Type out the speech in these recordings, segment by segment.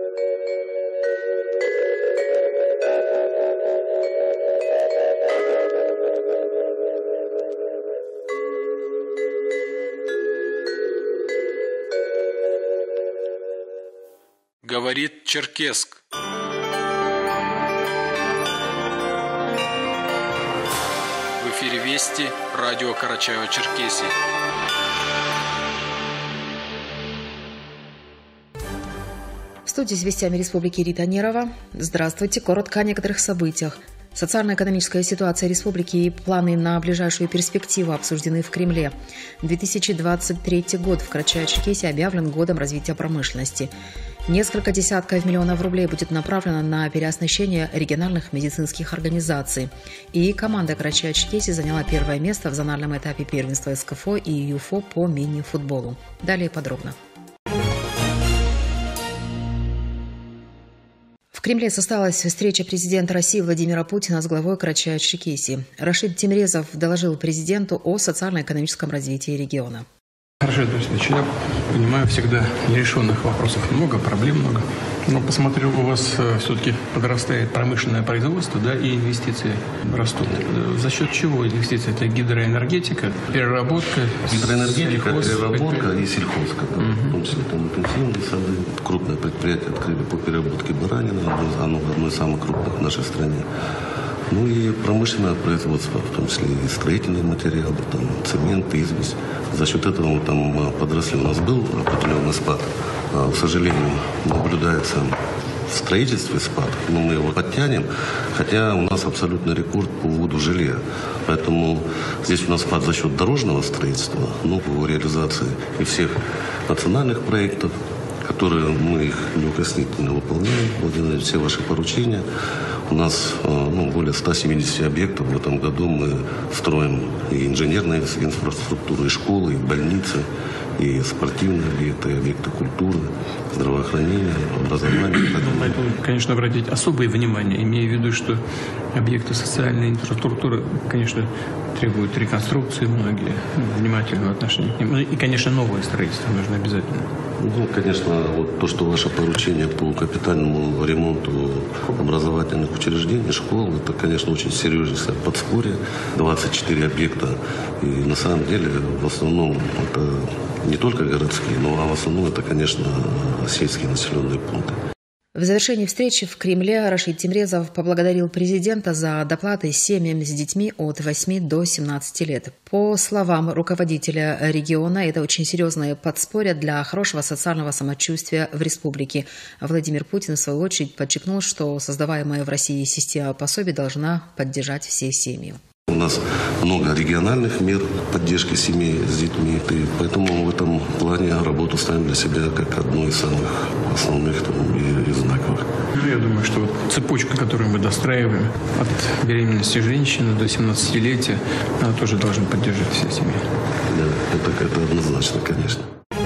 Говорит Черкесск. В эфире Вести, радио Карачаево-Черкесия. В студии с вестями Республики Рита Нерова. Здравствуйте. Коротко о некоторых событиях. Социально-экономическая ситуация республики и планы на ближайшую перспективу обсуждены в Кремле. 2023 год в Карачаево-Черкесии объявлен годом развития промышленности. Несколько десятков миллионов рублей будет направлено на переоснащение региональных медицинских организаций. И команда Карачаево-Черкесии заняла первое место в зональном этапе первенства СКФО и ЮФО по мини-футболу. Далее подробно. В Кремле состоялась встреча президента России Владимира Путина с главой Карачаево-Черкесии. Рашид Тимрезов доложил президенту о социально-экономическом развитии региона. Хорошо, я понимаю, всегда нерешенных вопросов много, проблем много. Но посмотрю, у вас все-таки подрастает промышленное производство, да, и инвестиции растут. За счет чего инвестиции? Это гидроэнергетика, переработка? Гидроэнергетика, переработка и сельхоз. В том числе там интенсивные сады. Крупное предприятие открыли по переработке баранины. Оно одно из самых крупных в нашей стране. Ну и промышленное производство, в том числе и строительные материалы, там, цемент, известь. За счет этого там подросли. У нас был определенный спад. К сожалению, наблюдается в строительстве спад, но мы его подтянем, хотя у нас абсолютный рекорд по вводу жилья. Поэтому здесь у нас спад за счет дорожного строительства, но по реализации и всех национальных проектов, которые мы их неукоснительно выполняем, выполняем все ваши поручения. У нас более 170 объектов в этом году мы строим и инженерную инфраструктуру, и школы, и больницы, и спортивные объекты, и объекты культуры, здравоохранения, образования. Поэтому, конечно, обратить особое внимание, имея в виду, что объекты социальной инфраструктуры, конечно, требуют реконструкции многие, внимательного отношения к ним. И, конечно, новое строительство нужно обязательно. Ну, конечно, вот то, что ваше поручение по капитальному ремонту образовательных учреждений, школ, это, конечно, очень серьезное подспорье. 24 объекта. И на самом деле, в основном, это не только городские, но в основном это, конечно, сельские населенные пункты. В завершении встречи в Кремле Рашид Тимрезов поблагодарил президента за доплаты семьям с детьми от 8 до 17 лет. По словам руководителя региона, это очень серьезное подспорье для хорошего социального самочувствия в республике. Владимир Путин, в свою очередь, подчеркнул, что создаваемая в России система пособий должна поддержать все семьи. У нас много региональных мер поддержки семей с детьми, и поэтому в этом плане работу ставим для себя как одну из самых основных и знаковых. Я думаю, что вот цепочка, которую мы достраиваем от беременности женщины до 17-летия, она тоже должна поддержать все семьи. Да, это однозначно, конечно.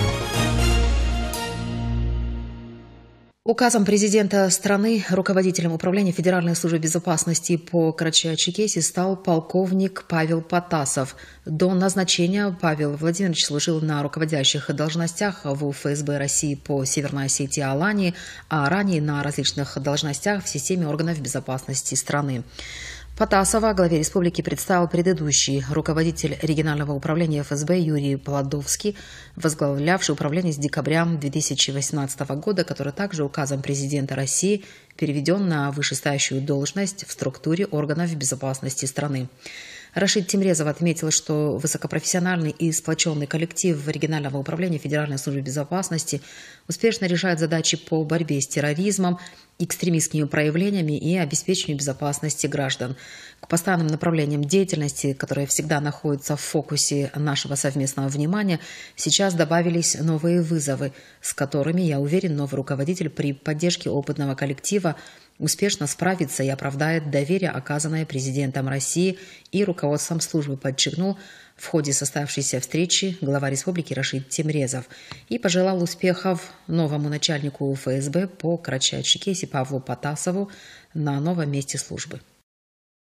Указом президента страны руководителем управления Федеральной службы безопасности по Карачаево-Черкесии стал полковник Павел Потасов. До назначения Павел Владимирович служил на руководящих должностях в ФСБ России по Северной Осетии и Алании, а ранее на различных должностях в системе органов безопасности страны. Потасова главе республики представил предыдущий руководитель регионального управления ФСБ Юрий Плодовский, возглавлявший управление с декабря 2018 года, который также указом президента России переведен на вышестоящую должность в структуре органов безопасности страны. Рашид Тимрезов отметил, что высокопрофессиональный и сплоченный коллектив регионального управления Федеральной службы безопасности успешно решает задачи по борьбе с терроризмом, экстремистскими проявлениями и обеспечению безопасности граждан. К постоянным направлениям деятельности, которые всегда находятся в фокусе нашего совместного внимания, сейчас добавились новые вызовы, с которыми, я уверен, новый руководитель при поддержке опытного коллектива успешно справится и оправдает доверие, оказанное президентом России и руководством службы, подчеркнул в ходе состоявшейся встречи глава республики Рашид Тимрезов и пожелал успехов новому начальнику ФСБ по Карачаево-Черкесии Павлу Потасову на новом месте службы.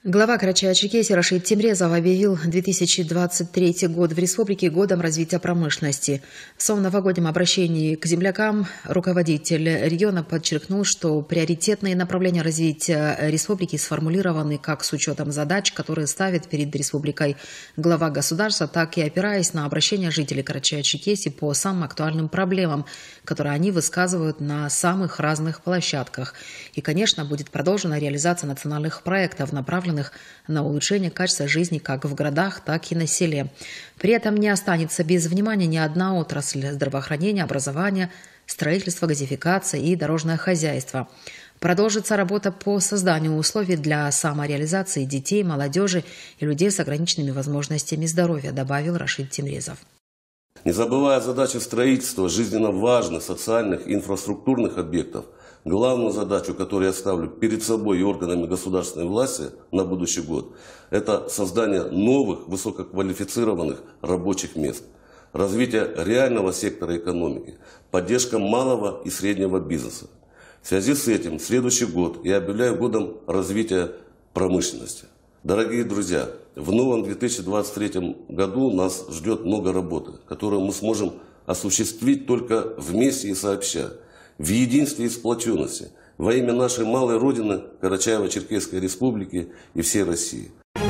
Глава Карачаево-Черкесии Рашид Темрезов объявил 2023 год в республике годом развития промышленности. В своем новогоднем обращении к землякам руководитель региона подчеркнул, что приоритетные направления развития республики сформулированы как с учетом задач, которые ставит перед республикой глава государства, так и опираясь на обращения жителей Карачаево-Черкесии по самым актуальным проблемам, которые они высказывают на самых разных площадках. И, конечно, будет продолжена реализация национальных проектов, направленных на улучшение качества жизни как в городах, так и на селе. При этом не останется без внимания ни одна отрасль – здравоохранения, образования, строительство, газификация и дорожное хозяйство. Продолжится работа по созданию условий для самореализации детей, молодежи и людей с ограниченными возможностями здоровья, добавил Рашид Темрезов. Не забывая задачи строительства жизненно важных социальных и инфраструктурных объектов, главную задачу, которую я ставлю перед собой и органами государственной власти на будущий год, это создание новых высококвалифицированных рабочих мест, развитие реального сектора экономики, поддержка малого и среднего бизнеса. В связи с этим следующий год я объявляю годом развития промышленности. Дорогие друзья, в новом 2023 году нас ждет много работы, которую мы сможем осуществить только вместе и сообща, в единстве и сплоченности, во имя нашей малой родины, Карачаево-Черкесской республики и всей России.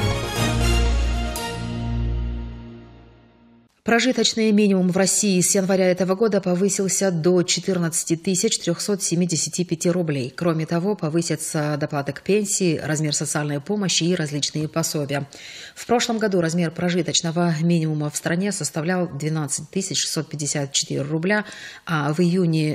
Прожиточный минимум в России с января этого года повысился до 14 375 рублей. Кроме того, повысятся доплаты к пенсии, размер социальной помощи и различные пособия. В прошлом году размер прожиточного минимума в стране составлял 12 654 рубля, а в июне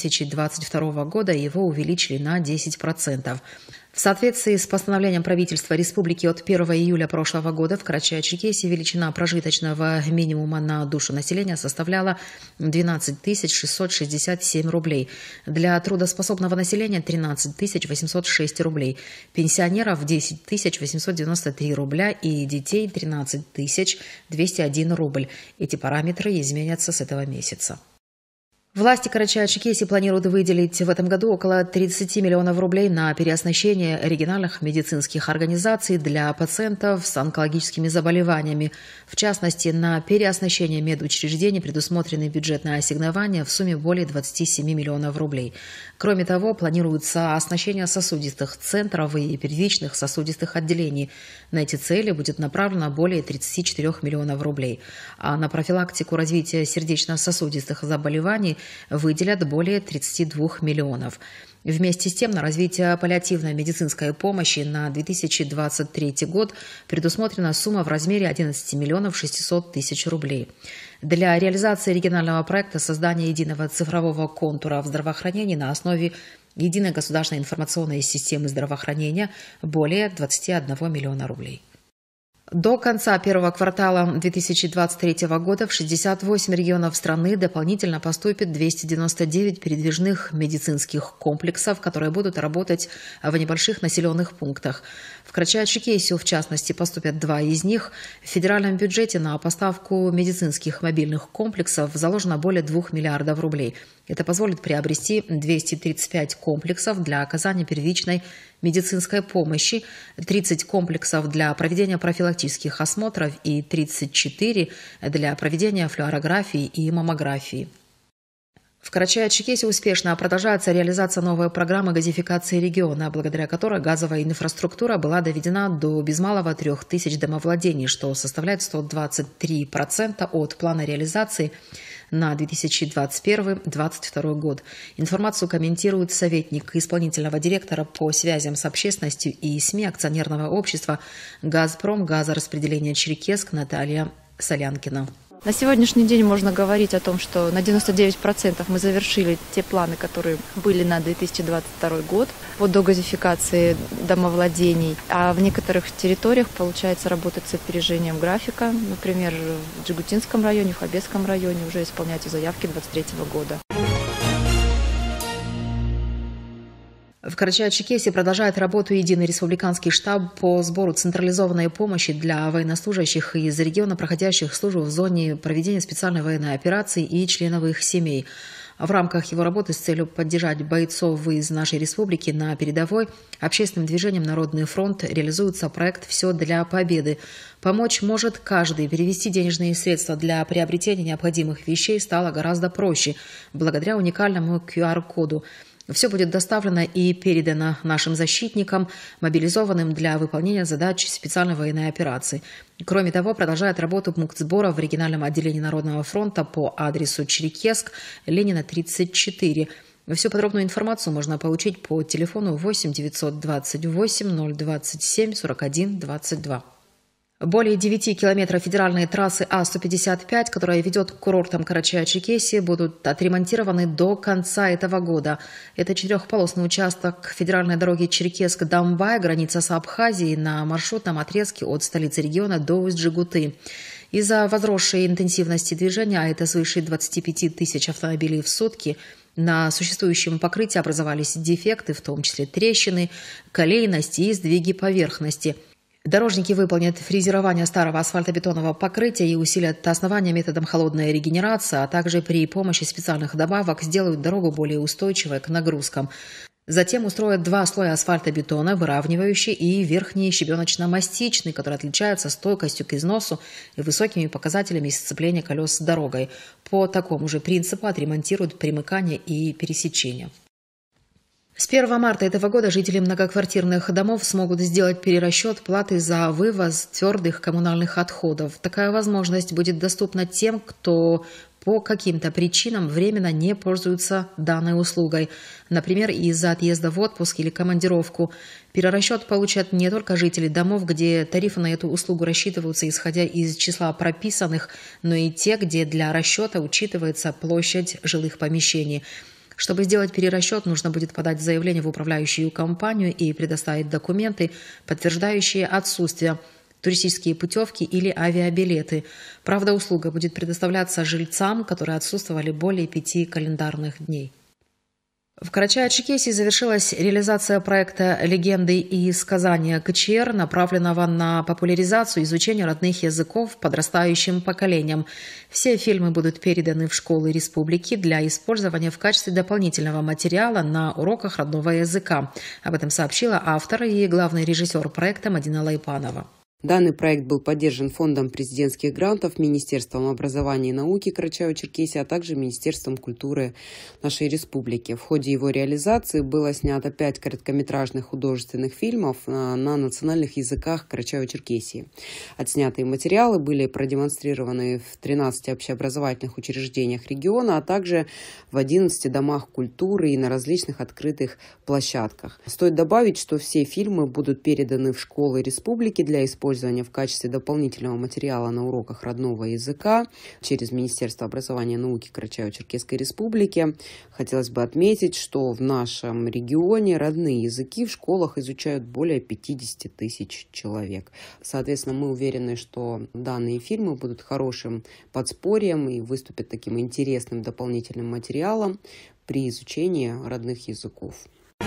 2022 года его увеличили на 10%. В соответствии с постановлением правительства республики от 1 июля прошлого года в Карачаево-Черкесии величина прожиточного минимума на душу населения составляла 12 667 рублей. Для трудоспособного населения 13 806 рублей, пенсионеров 10 893 рубля и детей 13 201 рубль. Эти параметры изменятся с этого месяца. Власти Карачаево-Черкесии планируют выделить в этом году около 30 миллионов рублей на переоснащение региональных медицинских организаций для пациентов с онкологическими заболеваниями. В частности, на переоснащение медучреждений предусмотрены бюджетные ассигнования в сумме более 27 миллионов рублей. Кроме того, планируется оснащение сосудистых центров и первичных сосудистых отделений. На эти цели будет направлено более 34 миллионов рублей. А на профилактику развития сердечно-сосудистых заболеваний выделят более 32 миллионов. Вместе с тем, на развитие паллиативной медицинской помощи на 2023 год предусмотрена сумма в размере 11 миллионов 600 тысяч рублей. Для реализации регионального проекта создания единого цифрового контура в здравоохранении на основе единой государственной информационной системы здравоохранения более 21 миллиона рублей. До конца первого квартала 2023 года в 68 регионов страны дополнительно поступит 299 передвижных медицинских комплексов, которые будут работать в небольших населенных пунктах. В Карачаево-Черкесию, в частности, поступят 2 из них. В федеральном бюджете на поставку медицинских мобильных комплексов заложено более 2 миллиардов рублей. Это позволит приобрести 235 комплексов для оказания первичной медицинской помощи, 30 комплексов для проведения профилактических осмотров и 34 для проведения флюорографии и маммографии. В Карачаево-Черкесии успешно продолжается реализация новой программы газификации региона, благодаря которой газовая инфраструктура была доведена до без малого 3000 домовладений, что составляет 123% от плана реализации на 2021-2022 год. Информацию комментирует советник исполнительного директора по связям с общественностью и СМИ акционерного общества «Газпром» газораспределение Черкесск Наталья Солянкина. На сегодняшний день можно говорить о том, что на 99% мы завершили те планы, которые были на 2022 год по догазификации домовладений. А в некоторых территориях получается работать с опережением графика. Например, в Джигутинском районе, в Хабесском районе уже исполняются заявки 2023 года. В Карачаево-Черкесии продолжает работу единый республиканский штаб по сбору централизованной помощи для военнослужащих из региона, проходящих службу в зоне проведения специальной военной операции и членов их семей. В рамках его работы с целью поддержать бойцов из нашей республики на передовой общественным движением «Народный фронт» реализуется проект «Все для победы». Помочь может каждый. Перевести денежные средства для приобретения необходимых вещей стало гораздо проще благодаря уникальному QR-коду. Все будет доставлено и передано нашим защитникам, мобилизованным для выполнения задач специальной военной операции. Кроме того, продолжает работу пункт сбора в региональном отделении Народного фронта по адресу Черкесск, Ленина, 34. Всю подробную информацию можно получить по телефону 8 928 027 41 22. Более 9 километров федеральной трассы А-155, которая ведет к курортам Карачаево-Черкесии, будут отремонтированы до конца этого года. Это четырехполосный участок федеральной дороги Черкесск-Дамбай, граница с Абхазией, на маршрутном отрезке от столицы региона до Усть-Джигуты. Из-за возросшей интенсивности движения, а это свыше 25 тысяч автомобилей в сутки, на существующем покрытии образовались дефекты, в том числе трещины, колейности и сдвиги поверхности. Дорожники выполнят фрезерование старого асфальтобетонного покрытия и усилят основания методом холодной регенерации, а также при помощи специальных добавок сделают дорогу более устойчивой к нагрузкам. Затем устроят 2 слоя асфальтобетона, выравнивающий и верхний щебеночно-мастичный, который отличается стойкостью к износу и высокими показателями сцепления колес с дорогой. По такому же принципу отремонтируют примыкание и пересечение. С 1 марта этого года жители многоквартирных домов смогут сделать перерасчет платы за вывоз твердых коммунальных отходов. Такая возможность будет доступна тем, кто по каким-то причинам временно не пользуются данной услугой, например, из-за отъезда в отпуск или командировку. Перерасчет получат не только жители домов, где тарифы на эту услугу рассчитываются исходя из числа прописанных, но и те, где для расчета учитывается площадь жилых помещений. Чтобы сделать перерасчет, нужно будет подать заявление в управляющую компанию и предоставить документы, подтверждающие отсутствие туристические путевки или авиабилеты. Правда, услуга будет предоставляться жильцам, которые отсутствовали более 5 календарных дней. В Карачаево-Черкесии завершилась реализация проекта «Легенды и сказания КЧР», направленного на популяризацию изучения родных языков подрастающим поколениям. Все фильмы будут переданы в школы республики для использования в качестве дополнительного материала на уроках родного языка. Об этом сообщила автор и главный режиссер проекта Мадина Лайпанова. Данный проект был поддержан Фондом президентских грантов, Министерством образования и науки Карачаево-Черкесии, а также Министерством культуры нашей республики. В ходе его реализации было снято 5 короткометражных художественных фильмов на национальных языках Карачаево-Черкесии. Отснятые материалы были продемонстрированы в 13 общеобразовательных учреждениях региона, а также в 11 домах культуры и на различных открытых площадках. Стоит добавить, что все фильмы будут переданы в школы республики для использования в качестве дополнительного материала на уроках родного языка через Министерство образования и науки Карачаево-Черкесской республики. Хотелось бы отметить, что в нашем регионе родные языки в школах изучают более 50 тысяч человек. Соответственно, мы уверены, что данные фильмы будут хорошим подспорьем и выступят таким интересным дополнительным материалом при изучении родных языков.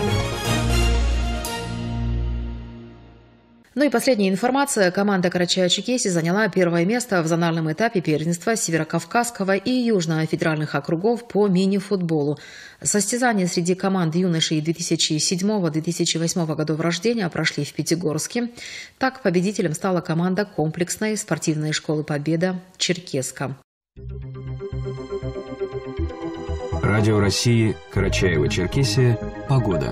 Ну и последняя информация. Команда Карачаево-Черкесии заняла первое место в зональном этапе первенства Северокавказского и Южного федеральных округов по мини-футболу. Состязания среди команд юношей 2007-2008 годов рождения прошли в Пятигорске. Так, победителем стала команда комплексной спортивной школы «Победа» Черкесска. Радио России, Карачаево-Черкесия. Погода.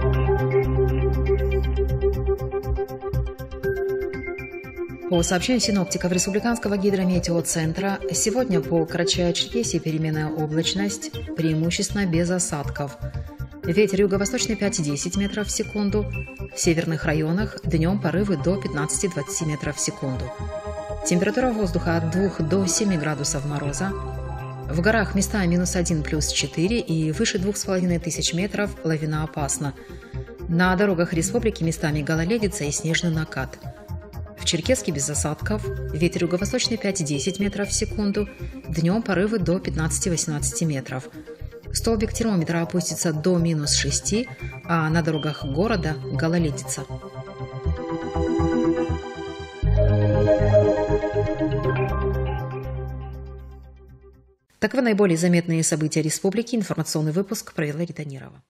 По сообщению синоптиков Республиканского гидрометеоцентра, сегодня по Карачаево-Черкесии переменная облачность, преимущественно без осадков. Ветер юго-восточный 5-10 метров в секунду. В северных районах днем порывы до 15-20 метров в секунду. Температура воздуха от 2 до 7 градусов мороза. В горах места -1 +4 и выше 2500 метров лавина опасна. На дорогах республики местами гололедица и снежный накат. В Черкесске без осадков, ветер юго-восточный 5-10 метров в секунду, днем порывы до 15-18 метров. Столбик термометра опустится до -6, а на дорогах города гололедица. Таковы наиболее заметные события республики. Информационный выпуск провела Рита Нирова.